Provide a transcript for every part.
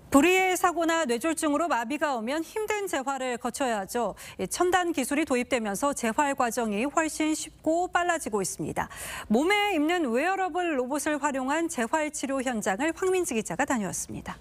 불의의 사고나 뇌졸중으로 마비가 오면 힘든 재활을 거쳐야 하죠. 첨단 기술이 도입되면서 재활 과정이 훨씬 쉽고 빨라지고 있습니다. 몸에 입는 웨어러블 로봇을 활용한 재활 치료 현장을 황민지 기자가 다녀왔습니다.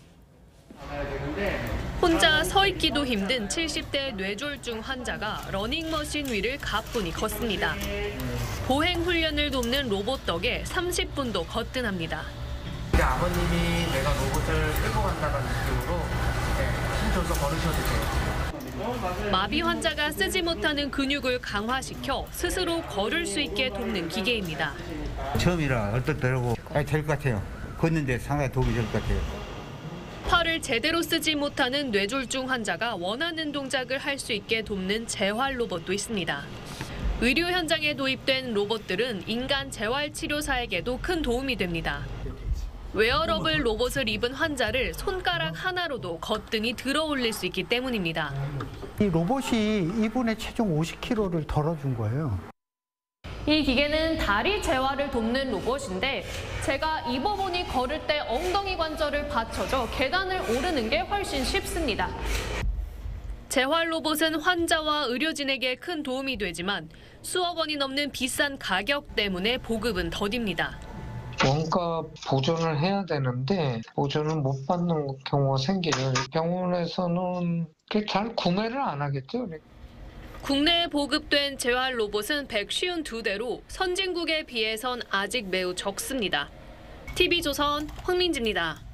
혼자 서 있기도 힘든 70대 뇌졸중 환자가 러닝머신 위를 가뿐히 걷습니다. 보행 훈련을 돕는 로봇 덕에 30분도 거뜬합니다. 아버님이 내가 로봇을 끌고 간다는 느낌으로 힘줘서 걸으셔도 돼요. 마비 환자가 쓰지 못하는 근육을 강화시켜 스스로 걸을 수 있게 돕는 기계입니다. 처음이라 어떻더라고. 될 것 같아요. 걷는데 상당히 도움이 될 것 같아요. 팔을 제대로 쓰지 못하는 뇌졸중 환자가 원하는 동작을 할 수 있게 돕는 재활 로봇도 있습니다. 의료 현장에 도입된 로봇들은 인간 재활 치료사에게도 큰 도움이 됩니다. 웨어러블 로봇을 입은 환자를 손가락 하나로도 거뜬히 들어 올릴 수 있기 때문입니다. 이 로봇이 이분의 체중 50kg를 덜어준 거예요. 이 기계는 다리 재활을 돕는 로봇인데 제가 입어보니 걸을 때 엉덩이 관절을 받쳐줘 계단을 오르는 게 훨씬 쉽습니다. 재활 로봇은 환자와 의료진에게 큰 도움이 되지만 수억 원이 넘는 비싼 가격 때문에 보급은 더딥니다. 원가 보존을 해야 되는데 보존을 못 받는 경우가 생겨요. 병원에서는 잘 구매를 안 하겠죠. 국내에 보급된 재활 로봇은 152대로 선진국에 비해선 아직 매우 적습니다. TV조선 황민지입니다.